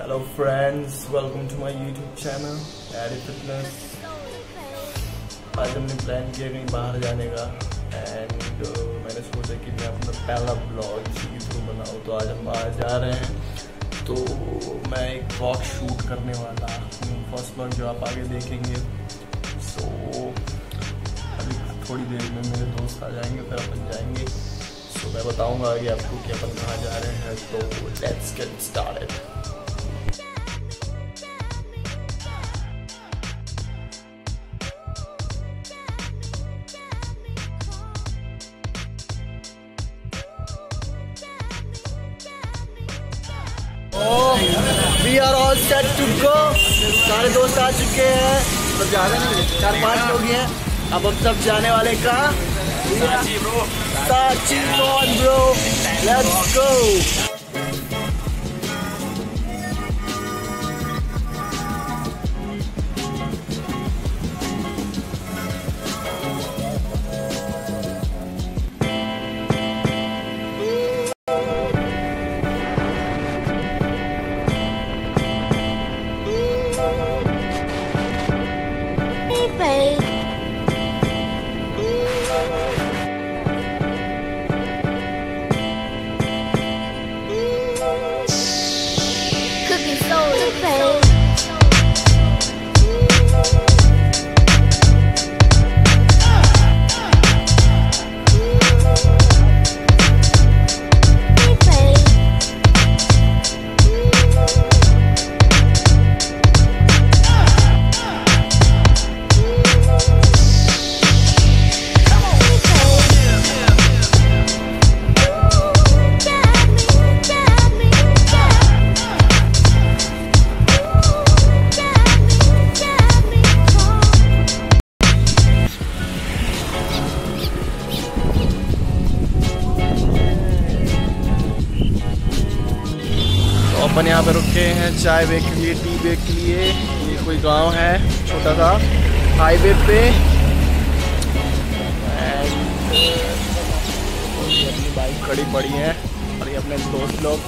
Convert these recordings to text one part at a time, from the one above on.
Hello friends, welcome to my YouTube channel AD fitness. आज हमने plan किया कहीं बाहर जाने का एंड मैंने सोचा कि मैं अपना पहला ब्लॉग इसी के थ्रू बनाऊँ। तो आज हम बाहर जा रहे हैं, तो मैं एक वॉक शूट करने वाला हूँ। फर्स्ट ब्लॉग जो आप आगे देखेंगे। सो अभी थोड़ी देर में मेरे दोस्त आ जाएंगे, फिर अपन जाएंगे। सो मैं बताऊँगा आगे आपको कि अपन कहाँ जा रहे हैं। तो let's get started. We are all set to go। सारे दोस्त आ चुके हैं, तो ज़्यादा नहीं, 4-5 लोग हैं। अब हम सब जाने वाले का सांची ब्रो, लेट्स गो। अपन यहाँ पे रुके हैं चाय ब्रेक के लिए, टी ब्रेक के लिए। ये कोई गांव है छोटा सा हाईवे पे। अपनी बाइक खड़ी पड़ी है और ये अपने दोस्त लोग।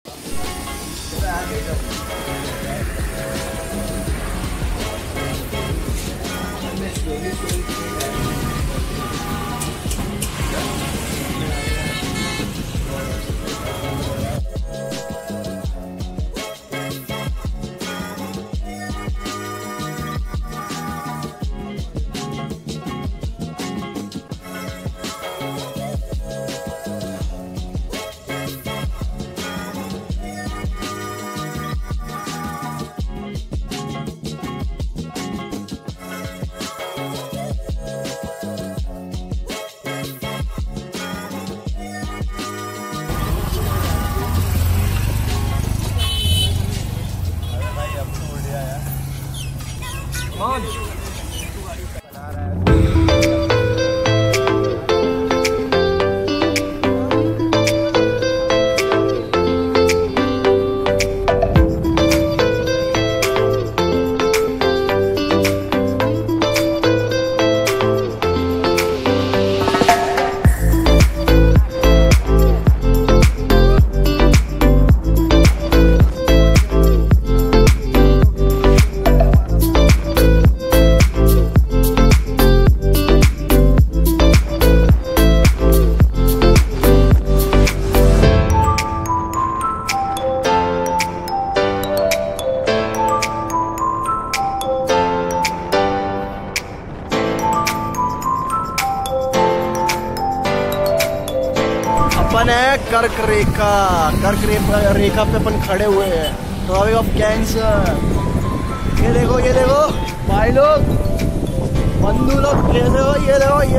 अपन है कर्क रेखा पे अपन खड़े हुए हैं। तो अभी ऑफ कैंसर। ये देखो भाई लोग, बंधु लोग, ये देखो ये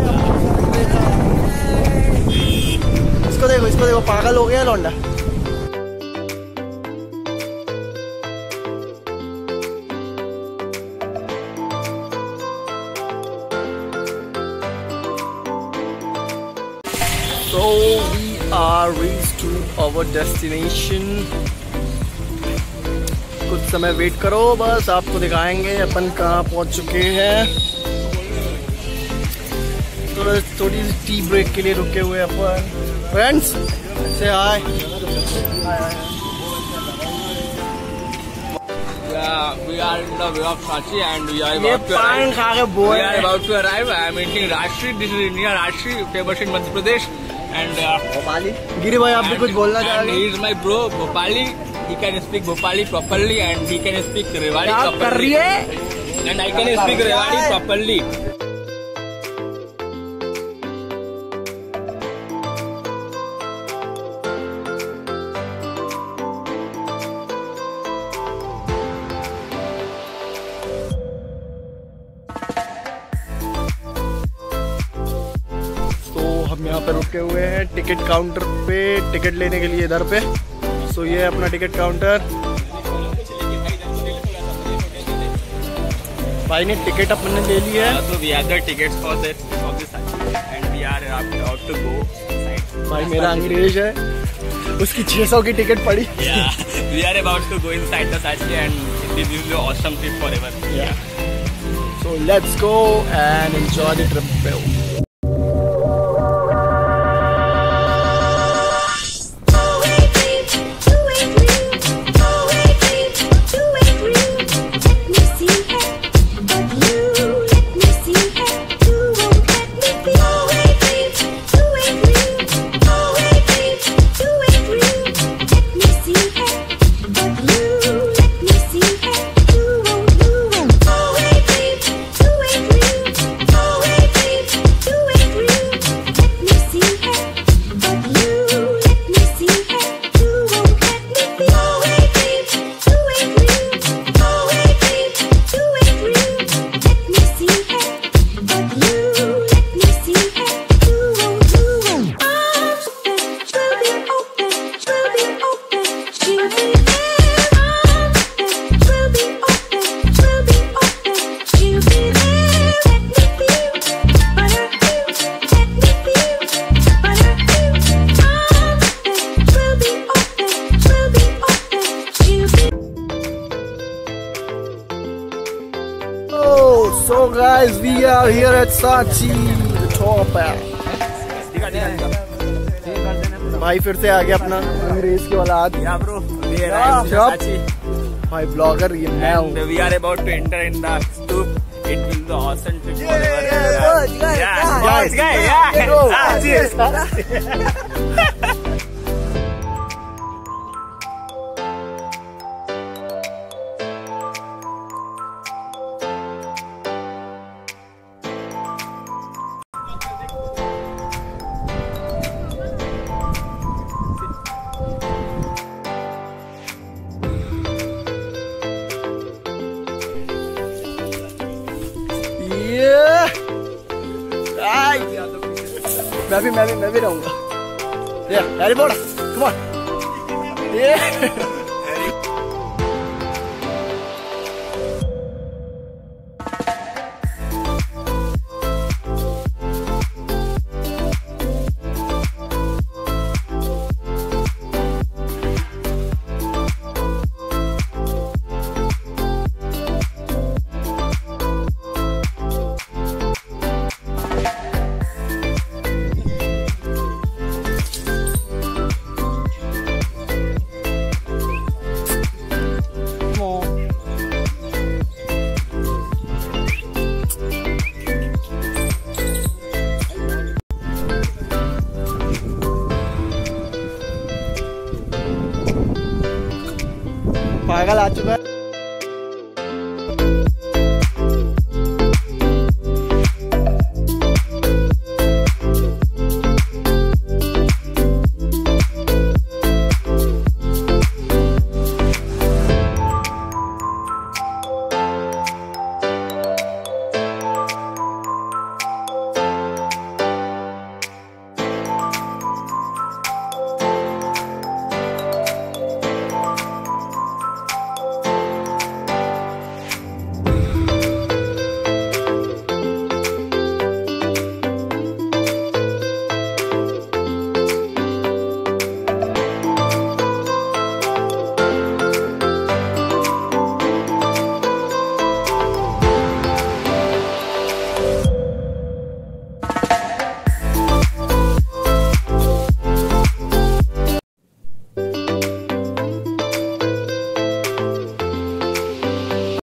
इसको देखो, पागल हो गया लौंडा। So we are reached to our destination। कुछ समय वेट करो, बस आपको दिखाएंगे अपन कहाँ पहुँच चुके हैं। तो थोड़ी सी टी ब्रेक के लिए रुके हुए अपन। फ्रेंड्स से हाय। we are in the way of Sanchi and we are about to arrive. We are about to arrive. I am eating Rashri. This is India Rashri, famous in Madhya Pradesh. And Bhopali. गिरी भाई आप भी कुछ बोलना चाहेंगे? He is my bro, Bhopali. He can speak Bhopali properly and he can speak Rewari properly. कर रही है? And I can speak Rewari properly. हम यहाँ पे रुके हुए हैं टिकट काउंटर पे टिकट लेने के लिए इधर पे। सो ये है अपना टिकट काउंटर। भाई ने टिकट अपने ले ली है। So we have the tickets for this and we are about to go. भाई मेरा अंग्रेज है, उसकी 600 की टिकट पड़ी। Yeah, we are about to go inside the Sanchi and this will be an awesome trip forever. Yeah. So let's go and enjoy the trip. So guys, we are here at Sanchi, the top है। भाई फिर से आ गया अपना अंग्रेज की औलाद। भाई ब्लॉगर ये मैं हूँ। We are about to enter in the stoop. It will be awesome trip forever. मैं भी रहूंगा। Harry Potter, come on. पागल आ चुका है।